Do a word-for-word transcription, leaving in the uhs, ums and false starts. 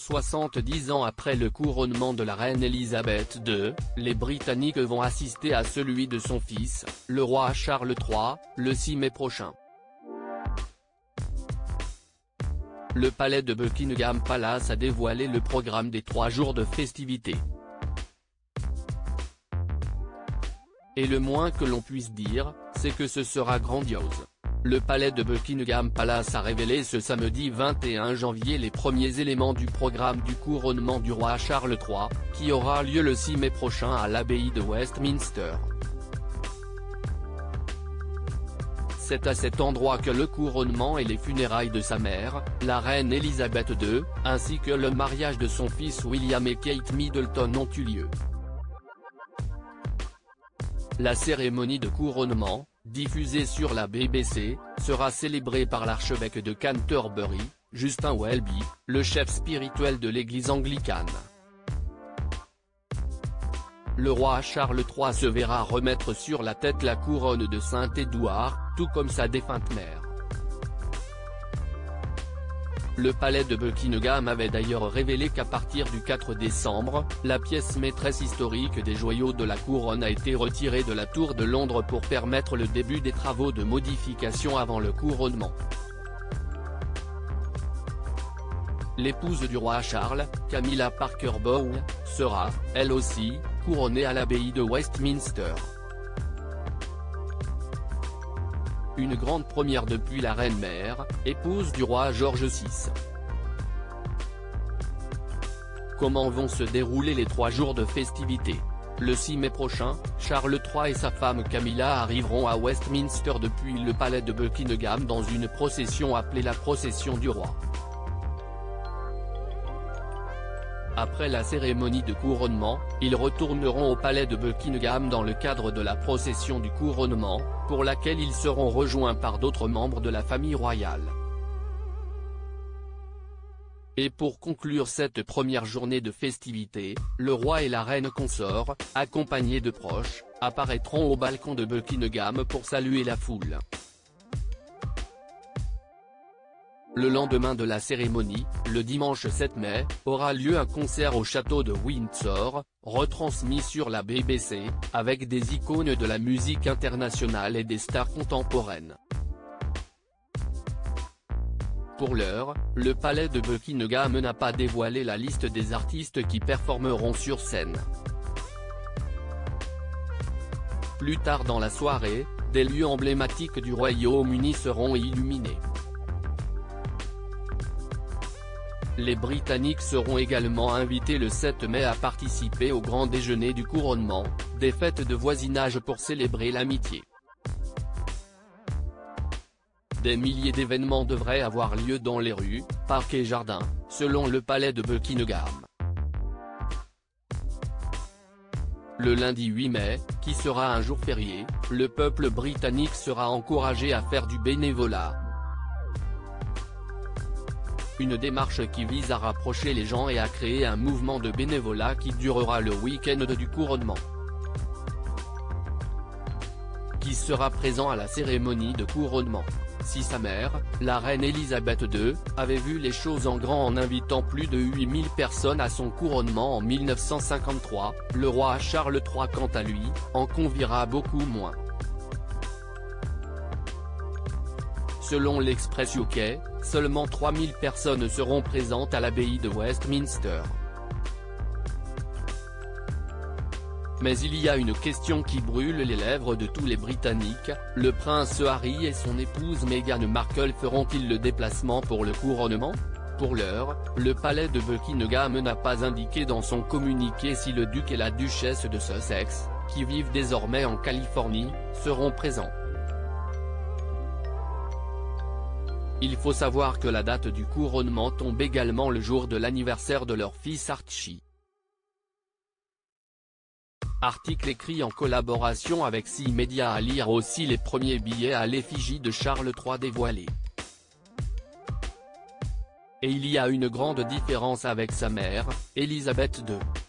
soixante-dix ans après le couronnement de la reine Elisabeth deux, les Britanniques vont assister à celui de son fils, le roi Charles trois, le six mai prochain. Le palais de Buckingham Palace a dévoilé le programme des trois jours de festivités. Et le moins que l'on puisse dire, c'est que ce sera grandiose. Le palais de Buckingham Palace a révélé ce samedi vingt et un janvier les premiers éléments du programme du couronnement du roi Charles trois, qui aura lieu le six mai prochain à l'abbaye de Westminster. C'est à cet endroit que le couronnement et les funérailles de sa mère, la reine Elisabeth deux, ainsi que le mariage de son fils William et Kate Middleton ont eu lieu. La cérémonie de couronnement, diffusée sur la B B C, sera célébrée par l'archevêque de Canterbury, Justin Welby, le chef spirituel de l'église anglicane. Le roi Charles trois se verra remettre sur la tête la couronne de Saint-Édouard, tout comme sa défunte mère. Le palais de Buckingham avait d'ailleurs révélé qu'à partir du quatre décembre, la pièce maîtresse historique des joyaux de la couronne a été retirée de la Tour de Londres pour permettre le début des travaux de modification avant le couronnement. L'épouse du roi Charles, Camilla Parker Bowles, sera, elle aussi, couronnée à l'abbaye de Westminster. Une grande première depuis la reine-mère, épouse du roi George six. Comment vont se dérouler les trois jours de festivités? Le six mai prochain, Charles trois et sa femme Camilla arriveront à Westminster depuis le palais de Buckingham dans une procession appelée la procession du roi. Après la cérémonie de couronnement, ils retourneront au palais de Buckingham dans le cadre de la procession du couronnement, pour laquelle ils seront rejoints par d'autres membres de la famille royale. Et pour conclure cette première journée de festivités, le roi et la reine consort, accompagnés de proches, apparaîtront au balcon de Buckingham pour saluer la foule. Le lendemain de la cérémonie, le dimanche sept mai, aura lieu un concert au château de Windsor, retransmis sur la B B C, avec des icônes de la musique internationale et des stars contemporaines. Pour l'heure, le palais de Buckingham n'a pas dévoilé la liste des artistes qui performeront sur scène. Plus tard dans la soirée, des lieux emblématiques du Royaume-Uni seront illuminés. Les Britanniques seront également invités le sept mai à participer au grand déjeuner du couronnement, des fêtes de voisinage pour célébrer l'amitié. Des milliers d'événements devraient avoir lieu dans les rues, parcs et jardins, selon le palais de Buckingham. Le lundi huit mai, qui sera un jour férié, le peuple britannique sera encouragé à faire du bénévolat. Une démarche qui vise à rapprocher les gens et à créer un mouvement de bénévolat qui durera le week-end du couronnement. Qui sera présent à la cérémonie de couronnement? Si sa mère, la reine Elisabeth deux, avait vu les choses en grand en invitant plus de huit mille personnes à son couronnement en mille neuf cent cinquante-trois, le roi Charles trois quant à lui, en conviera beaucoup moins. Selon l'Express U K, seulement trois mille personnes seront présentes à l'abbaye de Westminster. Mais il y a une question qui brûle les lèvres de tous les Britanniques, le prince Harry et son épouse Meghan Markle feront-ils le déplacement pour le couronnement? Pour l'heure, le palais de Buckingham n'a pas indiqué dans son communiqué si le duc et la duchesse de Sussex, qui vivent désormais en Californie, seront présents. Il faut savoir que la date du couronnement tombe également le jour de l'anniversaire de leur fils Archie. Article écrit en collaboration avec six médias à lire aussi les premiers billets à l'effigie de Charles trois dévoilés. Et il y a une grande différence avec sa mère, Elisabeth deux.